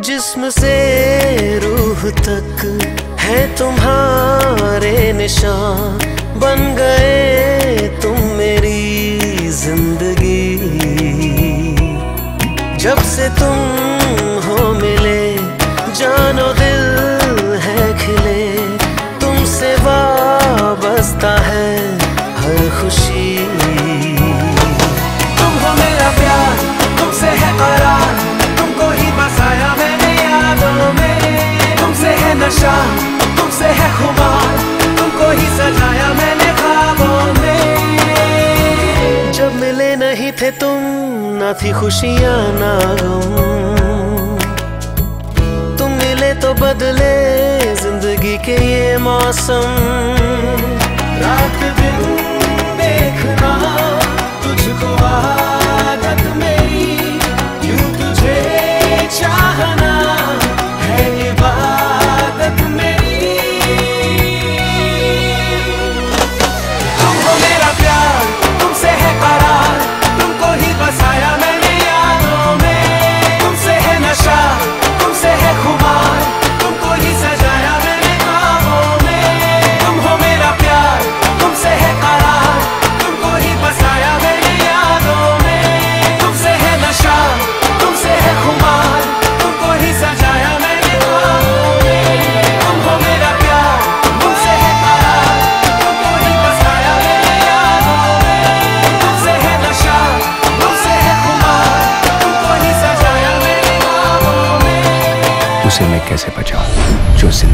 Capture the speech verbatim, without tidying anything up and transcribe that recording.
जिस्म से रूह तक है तुम्हारे निशान, बन गए तुम मेरी जिंदगी। जब से तुम हो मिले जानो दिल है खिले, तुमसे वाबस्ता है हर खुशी। तुम हो मेरा प्यार, तुमसे है करार, तुमको ही बसाया मैंने यादों में। तुमसे है नशा, तुमसे है खुमार, तुमको ही सजाया मैंने ख्वाबों में। जब मिले नहीं थे तुम, ना थी खुशियाँ ना गम, तुम मिले तो बदले जिंदगी के ये मौसम। रात दिन देखना तुझको आदत मेरी, यूं तुझे चाहना है इबादत मेरी। तुम हो मेरा प्यार, तुमसे है करार, तुमको ही बसाया मैंने यादों में। तुमसे है नशा, तुमसे है खुमार, तुमको ही सजाया मैंने ख्वाबों में। तुम हो मेरा प्यार, तुमसे है करार, तुमको ही बसाया मैंने यादों में। तुमसे है नशा, तुमसे है खुमार, तुमको ही सजाया मैंने ख्वाबों में। तुम हो मेरा प्यार, तुमसे है करार, तुमको ही बसाया मैंने यादों में। तुमसे है नशा, तुमसे है खुमार, तुमको ही सजाया मैंने ख्वाबों में। उसे मैं कैसे बचाऊं जो